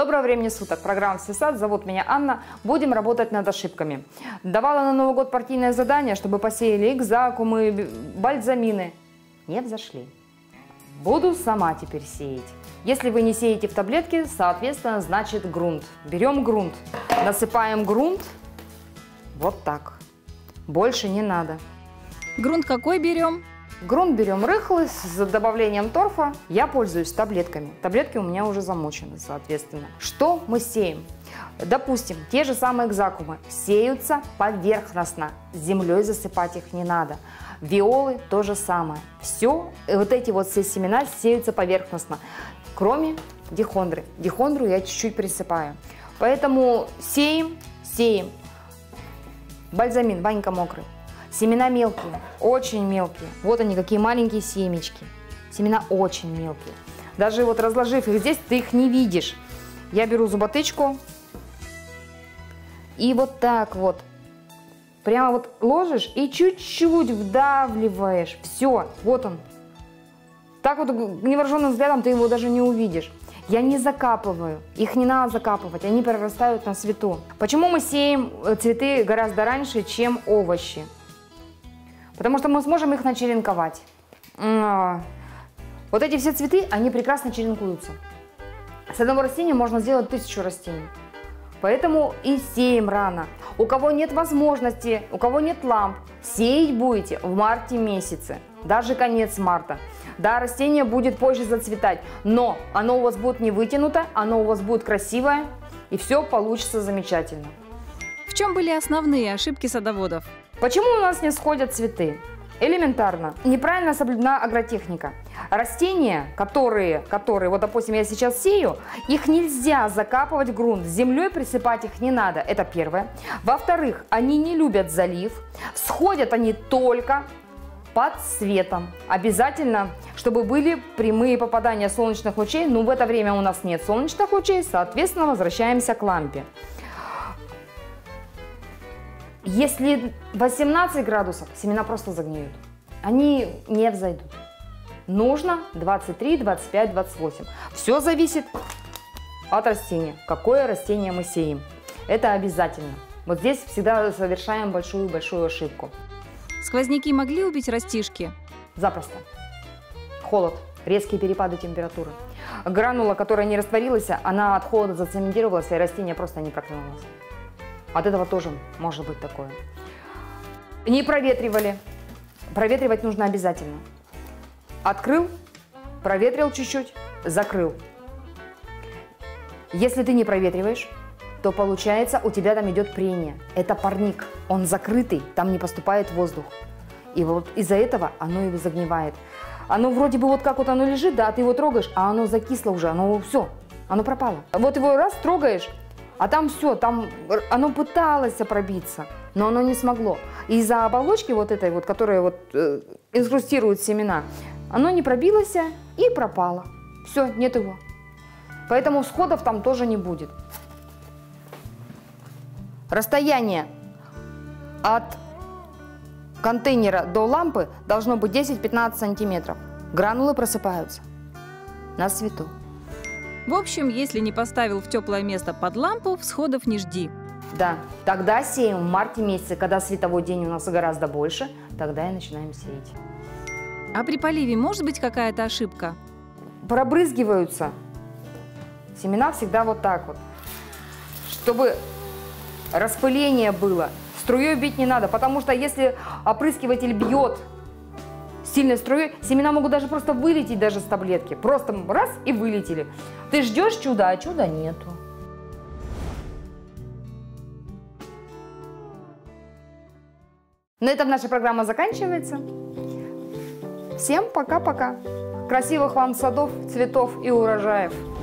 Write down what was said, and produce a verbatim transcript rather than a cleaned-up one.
Доброго времени суток. Программа «Всесад». Зовут меня Анна. Будем работать над ошибками. Давала на Новый год партийное задание, чтобы посеяли экзакумы, бальзамины. Не взошли. Буду сама теперь сеять. Если вы не сеете в таблетки, соответственно, значит грунт. Берем грунт, насыпаем грунт. Вот так. Больше не надо. Грунт какой берем? Грунт берем рыхлый, с добавлением торфа. Я пользуюсь таблетками. Таблетки у меня уже замочены, соответственно. Что мы сеем? Допустим, те же самые экзакумы сеются поверхностно. Землей засыпать их не надо. Виолы то же самое. Все, вот эти вот все семена сеются поверхностно. Кроме дихондры. Дихондру я чуть-чуть присыпаю. Поэтому сеем, сеем. Бальзамин, Ванька мокрый. Семена мелкие, очень мелкие. Вот они, какие маленькие семечки. Семена очень мелкие. Даже вот разложив их здесь, ты их не видишь. Я беру зуботычку и вот так вот. Прямо вот ложишь и чуть-чуть вдавливаешь. Все, вот он. Так вот невооруженным взглядом ты его даже не увидишь. Я не закапываю, их не надо закапывать, они прорастают на свету. Почему мы сеем цветы гораздо раньше, чем овощи? Потому что мы сможем их начеренковать. Вот эти все цветы, они прекрасно черенкуются. С одного растения можно сделать тысячу растений. Поэтому и сеем рано. У кого нет возможности, у кого нет ламп, сеять будете в марте месяце, даже конец марта. Да, растение будет позже зацветать, но оно у вас будет не вытянуто, оно у вас будет красивое, и все получится замечательно. В чем были основные ошибки садоводов? Почему у нас не сходят цветы? Элементарно. Неправильно соблюдена агротехника. Растения, которые, которые, вот допустим, я сейчас сею, их нельзя закапывать в грунт. Землей присыпать их не надо. Это первое. Во-вторых, они не любят залив. Сходят они только под светом. Обязательно, чтобы были прямые попадания солнечных лучей. Но в это время у нас нет солнечных лучей, соответственно, возвращаемся к лампе. Если восемнадцать градусов, семена просто загниют. Они не взойдут. Нужно двадцать три, двадцать пять, двадцать восемь. Все зависит от растения. Какое растение мы сеем. Это обязательно. Вот здесь всегда совершаем большую-большую ошибку. Сквозняки могли убить растишки? Запросто. Холод, резкие перепады температуры. Гранула, которая не растворилась, она от холода зацементировалась, и растение просто не проклюнулось. От этого тоже может быть такое. Не проветривали. Проветривать нужно обязательно. Открыл, проветрил чуть-чуть, закрыл. Если ты не проветриваешь, то получается у тебя там идет прение. Это парник, он закрытый, там не поступает воздух. И вот из-за этого оно и загнивает. Оно вроде бы вот как вот оно лежит, да, ты его трогаешь, а оно закисло уже, оно все, оно пропало. Вот его раз трогаешь, а там все, там оно пыталось пробиться, но оно не смогло. Из-за оболочки вот этой вот, которая вот э, инкрустирует семена, оно не пробилось и пропало. Все, нет его. Поэтому всходов там тоже не будет. Расстояние от контейнера до лампы должно быть десять-пятнадцать сантиметров. Гранулы просыпаются на свету. В общем, если не поставил в теплое место под лампу, всходов не жди. Да, тогда сеем в марте месяце, когда световой день у нас гораздо больше, тогда и начинаем сеять. А при поливе может быть какая-то ошибка? Пробрызгиваются семена всегда вот так вот, чтобы распыление было. Струей бить не надо, потому что если опрыскиватель бьет сильной струей, семена могут даже просто вылететь даже с таблетки. Просто раз и вылетели. Ты ждешь чуда, а чуда нету. На этом наша программа заканчивается. Всем пока-пока. Красивых вам садов, цветов и урожаев.